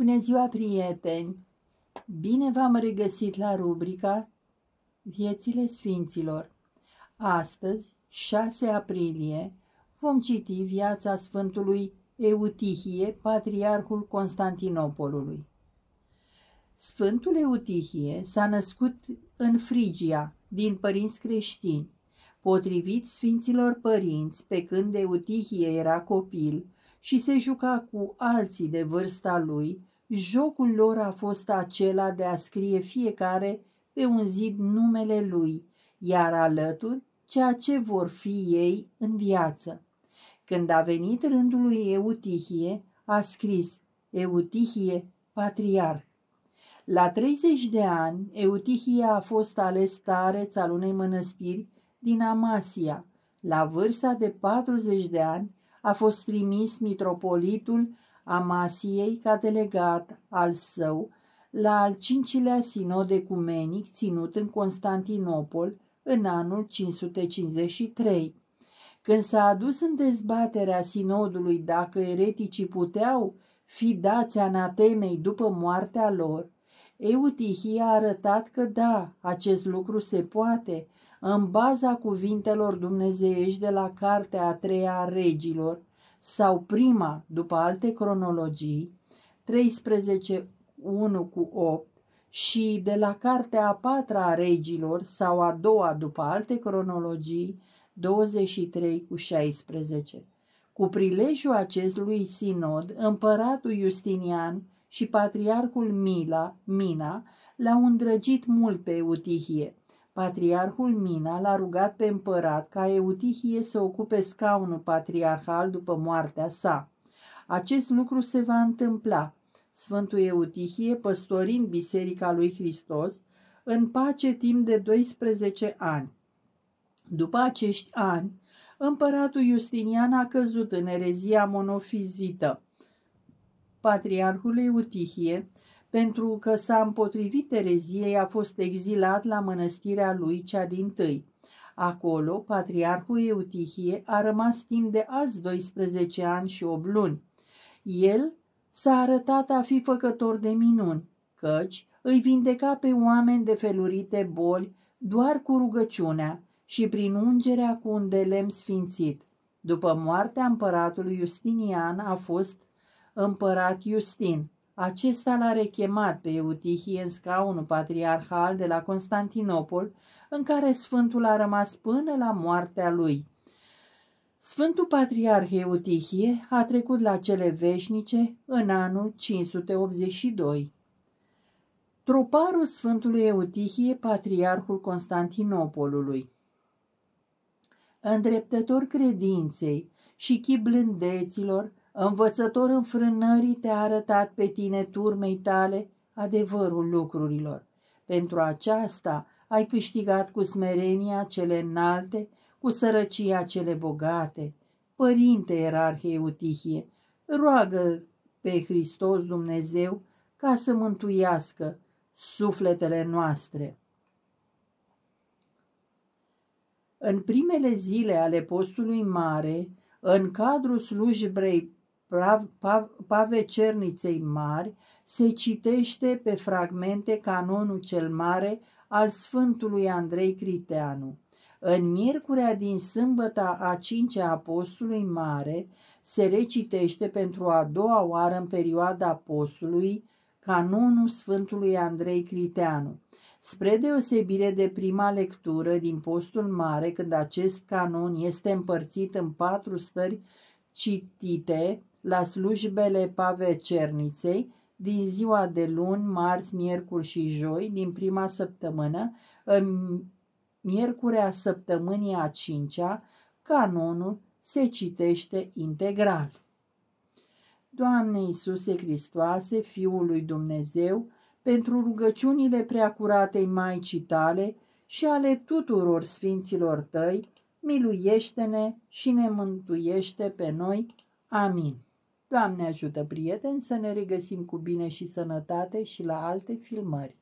Bună ziua, prieteni! Bine v-am regăsit la rubrica Viețile Sfinților. Astăzi, 6 aprilie, vom citi viața Sfântului Eutihie, patriarhul Constantinopolului. Sfântul Eutihie s-a născut în Frigia, din părinți creștini. Potrivit Sfinților Părinți, pe când Eutihie era copil și se juca cu alții de vârsta lui, jocul lor a fost acela de a scrie fiecare pe un zid numele lui, iar alături ceea ce vor fi ei în viață. Când a venit rândul lui Eutihie, a scris Eutihie, patriarh. La 30 de ani, Eutihie a fost ales stareț al unei mănăstiri din Amasia. La vârsta de 40 de ani, a fost trimis mitropolitul Amasiei ca delegat al său la al 5-lea sinod ecumenic ținut în Constantinopol în anul 553. Când s-a adus în dezbaterea sinodului dacă ereticii puteau fi dați anatemei după moartea lor, Eutihie a arătat că da, acest lucru se poate, în baza cuvintelor dumnezeiești de la Cartea a 3-a a Regilor, sau prima, după alte cronologii, 13:1-8, și de la Cartea a 4-a a Regilor, sau a doua, după alte cronologii, 23:16. Cu prilejul acestui sinod, împăratul Justinian și patriarhul Mina l-au îndrăgit mult pe Eutihie. Patriarhul Mina l-a rugat pe împărat ca Eutihie să ocupe scaunul patriarhal după moartea sa. Acest lucru se va întâmpla. Sfântul Eutihie, păstorind Biserica lui Hristos, în pace timp de 12 ani. După acești ani, împăratul Justinian a căzut în erezia monofizită. Patriarhul Eutihie, pentru că s-a împotrivit ereziei, a fost exilat la mănăstirea lui cea dintâi. Acolo, patriarhul Eutihie a rămas timp de alți 12 ani și 8 luni. El s-a arătat a fi făcător de minuni, căci îi vindeca pe oameni de felurite boli doar cu rugăciunea și prin ungerea cu un de lemn sfințit. După moartea împăratului Justinian a fost împărat Justin. Acesta l-a rechemat pe Eutihie în scaunul patriarhal de la Constantinopol, în care sfântul a rămas până la moartea lui. Sfântul patriarh Eutihie a trecut la cele veșnice în anul 582. Troparul Sfântului Eutihie, patriarhul Constantinopolului. Îndreptător credinței și chip blândeților, învățător înfrânării, te-a arătat pe tine turmei tale adevărul lucrurilor. Pentru aceasta ai câștigat cu smerenia cele înalte, cu sărăcia cele bogate. Părinte ierarh Eutihie, roagă pe Hristos Dumnezeu ca să mântuiască sufletele noastre. În primele zile ale postului mare, în cadrul slujbei Pavecerniței mari, se citește pe fragmente canonul cel mare al Sfântului Andrei Criteanu. În miercurea din sâmbăta a 5-a a postului mare se recitește pentru a doua oară în perioada postului canonul Sfântului Andrei Criteanu. Spre deosebire de prima lectură din postul mare, când acest canon este împărțit în 4 stări citite la slujbele Pavecerniței, din ziua de luni, marți, miercuri și joi, din prima săptămână, în miercurea săptămânii a 5-a, canonul se citește integral. Doamne Iisuse Hristoase, Fiul lui Dumnezeu, pentru rugăciunile preacuratei Maicii tale și ale tuturor sfinților tăi, miluiește-ne și ne mântuiește pe noi. Amin. Doamne ajută, prieteni, să ne regăsim cu bine și sănătate și la alte filmări.